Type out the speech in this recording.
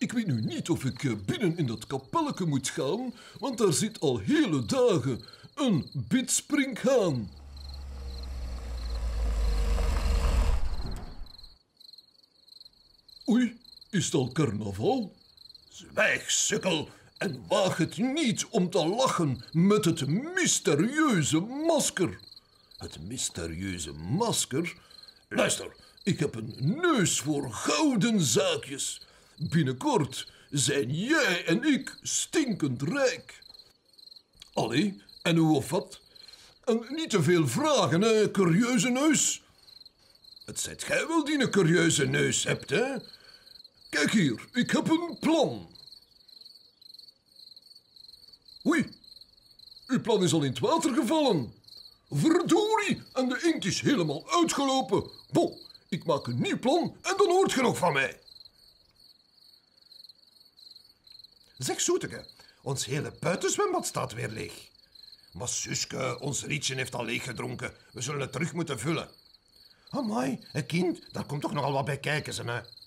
Ik weet nu niet of ik binnen in dat kapelletje moet gaan, want daar zit al hele dagen een bidspringhaan. Oei, is het al carnaval? Zwijg, sukkel, en waag het niet om te lachen met het mysterieuze masker. Het mysterieuze masker? Luister, ik heb een neus voor gouden zaakjes. Binnenkort zijn jij en ik stinkend rijk. Allee, en hoe of wat? En niet te veel vragen, hè, curieuze neus. Het zijt gij wel die een curieuze neus hebt, hè? Kijk hier, ik heb een plan. Oei, uw plan is al in het water gevallen. Verdorie, en de inkt is helemaal uitgelopen. Bon, ik maak een nieuw plan en dan hoort je nog van mij. Zeg, Zoeteke, ons hele buitenzwembad staat weer leeg. Maar Suske, ons rietje heeft al leeg gedronken. We zullen het terug moeten vullen. Amai, een kind, daar komt toch nogal wat bij kijken, hè?